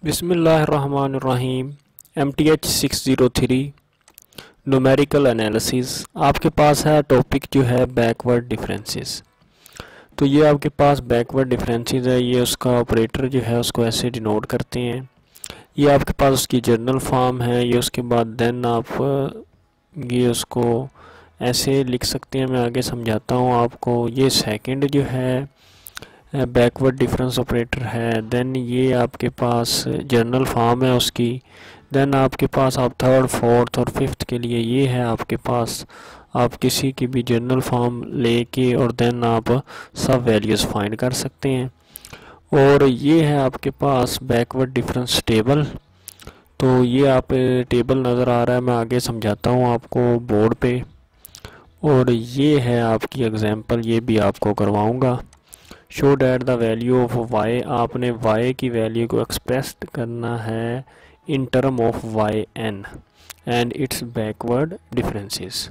बिस्मिल्लाहिर्रहमानिर्रहीम। MTH 603 numerical analysis आपके पास है। टॉपिक जो है बैकवर्ड डिफरेंसेस। तो ये आपके पास बैकवर्ड डिफरेंसेस है। ये उसका ऑपरेटर जो है उसको ऐसे डिनोट करते हैं। ये आपके पास उसकी जर्नल फॉर्म है। ये उसके बाद देन आप ये उसको ऐसे लिख सकते हैं। मैं आगे समझाता हूँ आपको। ये सेकंड जो है बैकवर्ड डिफरेंस ऑपरेटर है। देन ये आपके पास जर्नल फॉर्म है उसकी। देन आपके पास आप थर्ड फोर्थ और फिफ्थ के लिए ये है आपके पास। आप किसी की भी जर्नल फॉर्म लेके और देन आप सब वैल्यूज़ फाइंड कर सकते हैं। और ये है आपके पास बैकवर्ड डिफरेंस टेबल। तो ये आप टेबल नज़र आ रहा है। मैं आगे समझाता हूँ आपको बोर्ड पे। और ये है आपकी एग्जांपल, ये भी आपको करवाऊँगा। Show that the value of y, आपने वाई की वैल्यू को एक्सप्रेस करना है in term of y n and its backward differences.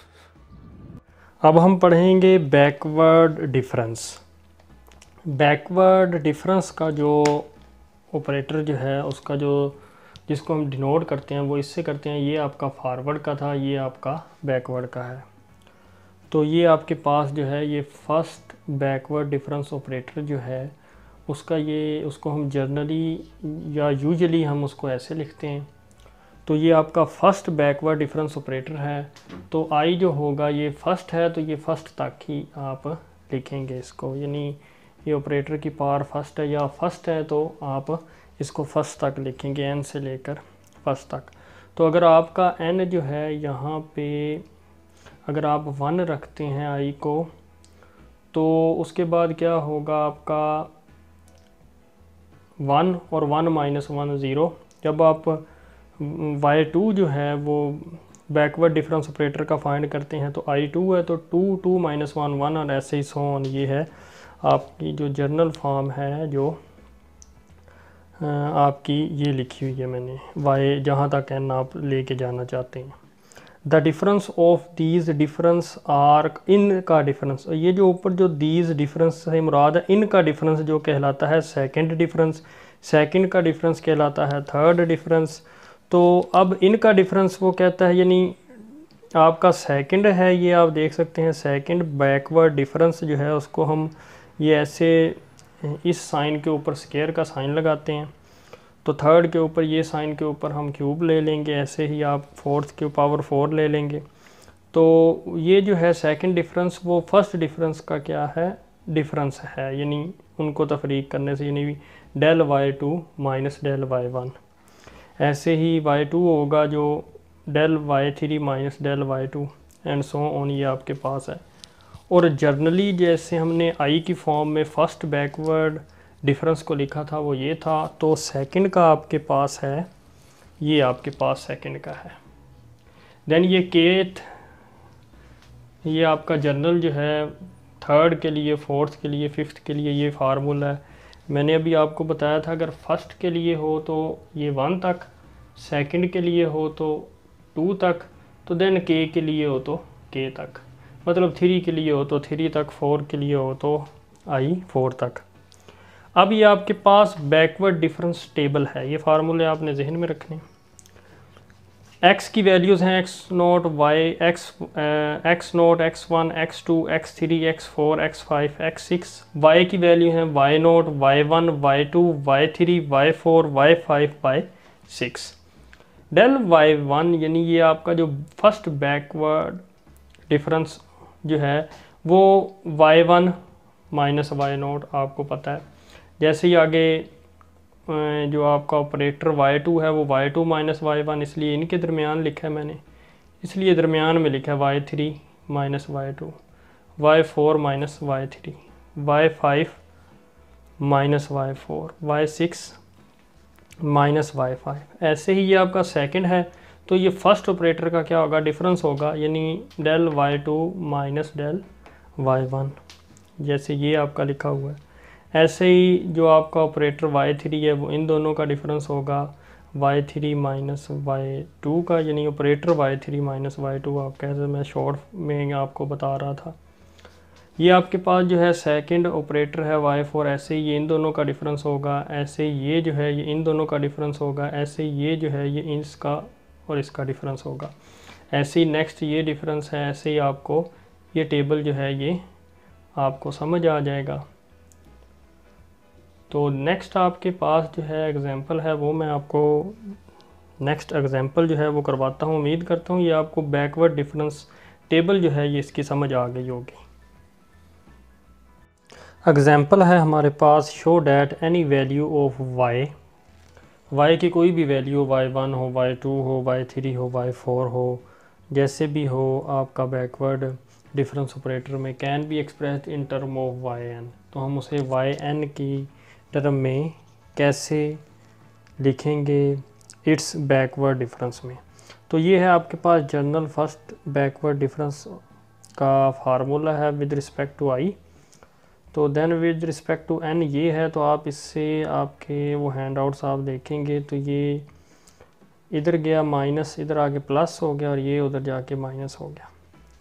अब हम पढ़ेंगे बैकवर्ड डिफरेंस। बैकवर्ड डिफरेंस का जो ऑपरेटर जो है उसका जो जिसको हम डिनोट करते हैं वो इससे करते हैं। ये आपका फॉरवर्ड का था, ये आपका बैकवर्ड का है। तो ये आपके पास जो है ये फर्स्ट बैकवर्ड डिफरेंस ऑपरेटर जो है उसको हम जर्नली या यूजुअली हम उसको ऐसे लिखते हैं। तो ये आपका फर्स्ट बैकवर्ड डिफरेंस ऑपरेटर है। तो आई जो होगा ये फर्स्ट है, तो ये फर्स्ट तक ही आप लिखेंगे इसको, यानी ये ऑपरेटर की पावर फर्स्ट है या फर्स्ट है तो आप इसको फर्स्ट तक लिखेंगे, एन से लेकर फर्स्ट तक। तो अगर आपका एन जो है यहाँ पे अगर आप 1 रखते हैं आई को, तो उसके बाद क्या होगा आपका 1 और 1 माइनस 1 0। जब आप y2 जो है वो बैकवर्ड डिफरेंस ऑपरेटर का फाइंड करते हैं तो i2 है तो 2 2 माइनस 1 1 और ऐसे ही सो ऑन। ये है आपकी जो जर्नल फॉर्म है जो आपकी ये लिखी हुई है मैंने, y जहाँ तक n आप लेके जाना चाहते हैं। The difference of these difference are, इन का डिफरेंस, ये जो ऊपर जो दीज डिफरेंस से मुराद है इनका डिफरेंस जो कहलाता है सेकंड डिफरेंस, सेकंड का डिफरेंस कहलाता है थर्ड डिफरेंस। तो अब इनका डिफरेंस वो कहता है, यानी आपका सेकंड है, ये आप देख सकते हैं सेकंड बैकवर्ड डिफरेंस जो है उसको हम ये ऐसे इस साइन के ऊपर स्क्वायर का साइन लगाते हैं। तो थर्ड के ऊपर ये साइन के ऊपर हम क्यूब ले लेंगे, ऐसे ही आप फोर्थ के पावर 4 ले लेंगे। तो ये जो है सेकंड डिफरेंस वो फर्स्ट डिफरेंस का क्या है, डिफरेंस है, यानी उनको तफरीक करने से, यानी del y2 minus del y1। ऐसे ही y2 होगा जो del y3 minus del y2 and so on, ये आपके पास है। और जर्नली जैसे हमने आई की फॉर्म में फर्स्ट बैकवर्ड डिफरेंस को लिखा था वो ये था, तो सेकंड का आपके पास है, ये आपके पास सेकंड का है। देन ये केथ, ये आपका जर्नल जो है थर्ड के लिए, फोर्थ के लिए, फिफ्थ के लिए ये फार्मूला है। मैंने अभी आपको बताया था अगर फर्स्ट के लिए हो तो ये 1 तक, सेकंड के लिए हो तो 2 तक, तो देन के के लिए हो तो के तक, मतलब 3 के लिए हो तो 3 तक, 4 के लिए हो तो आई 4 तक। अब ये आपके पास बैकवर्ड डिफरेंस टेबल है। ये फार्मूले आपने जहन में रखने। x की वैल्यूज़ हैं x naught y, x naught x1, x2, x3, x4, x5, x6। y की वैल्यू हैं y naught, y1, y2, y3, y4, y5, y6। Del y1 यानी ये आपका जो फर्स्ट बैकवर्ड डिफरेंस जो है वो y1 माइनस y नोट आपको पता है। जैसे ही आगे जो आपका ऑपरेटर y2 है वो y2 माइनस y1, इसलिए इनके दरमियान लिखा है मैंने, इसलिए दरमियान में लिखा है y3 minus y2, y4 minus y3, y5 minus y4, y6 minus y5। ऐसे ही ये आपका सेकंड है तो ये फर्स्ट ऑपरेटर का क्या होगा, डिफरेंस होगा, यानी del y2 minus del y1, जैसे ये आपका लिखा हुआ है। ऐसे ही जो आपका ऑपरेटर y3 है वो इन दोनों का डिफरेंस होगा y3 माइनस y2 का, यानी ऑपरेटर y3 माइनस y2 आप कैसे, मैं शॉर्ट में आपको बता रहा था। ये आपके पास जो है सेकंड ऑपरेटर है y4, ऐसे ये इन दोनों का डिफरेंस होगा, ऐसे ये जो है ये इन दोनों का डिफरेंस होगा, ऐसे ये जो है ये इसका और इसका डिफरेंस होगा, ऐसे ही नेक्स्ट ये डिफरेंस है, ऐसे ही आपको ये टेबल जो है ये आपको समझ आ जाएगा। तो नेक्स्ट आपके पास जो है एग्जांपल है वो मैं आपको नेक्स्ट एग्जांपल जो है वो करवाता हूँ। उम्मीद करता हूँ ये आपको बैकवर्ड डिफरेंस टेबल जो है ये इसकी समझ आ गई होगी। एग्जांपल है हमारे पास, show that any value of y की कोई भी वैल्यू, y1 हो, y2 हो, y3 हो, y4 हो, जैसे भी हो आपका बैकवर्ड डिफरेंस ऑपरेटर में can be expressed in term of yn। तो हम उसे yn की टर्म में कैसे लिखेंगे इट्स बैकवर्ड डिफरेंस में। तो ये है आपके पास जनरल फर्स्ट बैकवर्ड डिफरेंस का फार्मूला है विद रिस्पेक्ट टू i। तो then with respect to n ये है, तो आप इससे आपके वो हैंड आउट्स आप देखेंगे तो ये इधर गया माइनस, इधर आके प्लस हो गया और ये उधर जाके माइनस हो गया।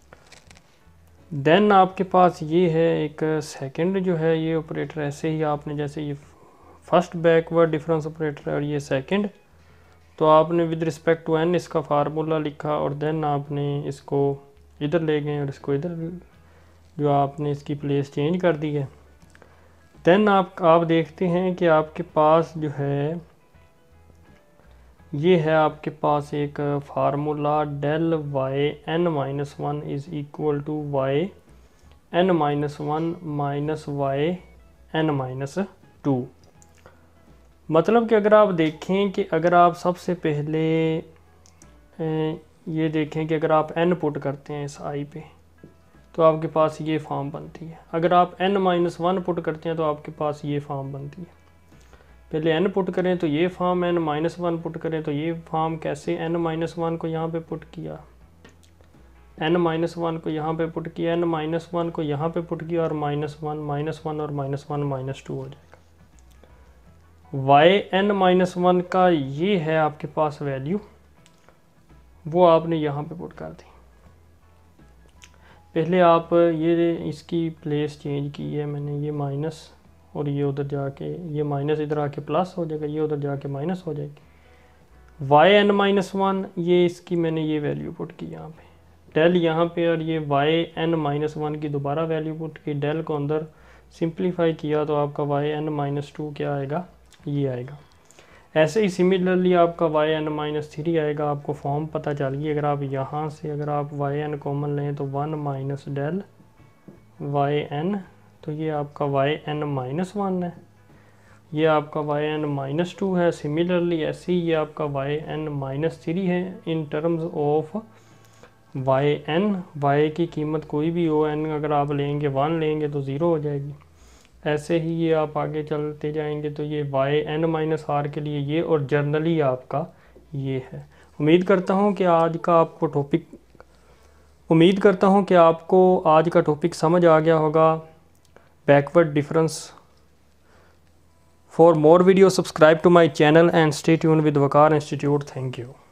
देन आपके पास ये है एक सेकंड जो है ये ऑपरेटर, ऐसे ही आपने जैसे ये फर्स्ट बैकवर्ड डिफरेंस ऑपरेटर है और ये सेकंड, तो आपने विद रिस्पेक्ट टू n इसका फार्मूला लिखा और देन आपने इसको इधर ले गए और इसको इधर जो आपने इसकी प्लेस चेंज कर दी है। देन आप देखते हैं कि आपके पास जो है ये है आपके पास एक formula del yn-1 is equal to yn-1 minus yn-2। मतलब कि अगर आप देखें कि अगर आप सबसे पहले ये देखें कि अगर आप n पुट करते हैं इस i पे तो आपके पास ये फॉर्म बनती है, अगर आप n-1 पुट करते हैं तो आपके पास ये फॉर्म बनती है। पहले n पुट करें तो ये फॉर्म, n-1 पुट करें तो ये फॉर्म। कैसे? n-1 को यहाँ पे पुट किया, n-1 को यहाँ पे पुट किया, n-1 को यहाँ पे पुट किया और -1 और -1 -2 हो जाएगा। yn-1 का ये है आपके पास वैल्यू, वो आपने यहाँ पे पुट कर दी। पहले आप ये इसकी प्लेस चेंज की है मैंने, ये माइनस और ये उधर जाके ये माइनस इधर आके प्लस हो जाएगा, ये उधर जाके माइनस हो जाएगी। yn-1 ये इसकी मैंने ये वैल्यू पुट की यहाँ पे, डेल यहाँ पे, और ये yn-1 की दोबारा वैल्यू पुट की, डेल को अंदर सिंप्लीफाई किया तो आपका yn-2 क्या आएगा, ये आएगा। ऐसे ही सिमिलरली आपका yn-3 आएगा। आपको फॉर्म पता चल गई। अगर आप यहाँ से अगर आप yn कॉमन लें तो 1 माइनस डेल yn, तो ये आपका yn-1 है, ये आपका yn-2 है। सिमिलरली ऐसे ही ये आपका yn-3 है in terms of yn। y की कीमत कोई भी हो, n अगर आप लेंगे 1 लेंगे तो 0 हो जाएगी। ऐसे ही ये आप आगे चलते जाएंगे तो ये yn-r के लिए ये, और जनरली आपका ये है। उम्मीद करता हूँ कि आज का टॉपिक समझ आ गया होगा, backward difference. For more video subscribe to my channel and stay tuned with Waqar institute. Thank you.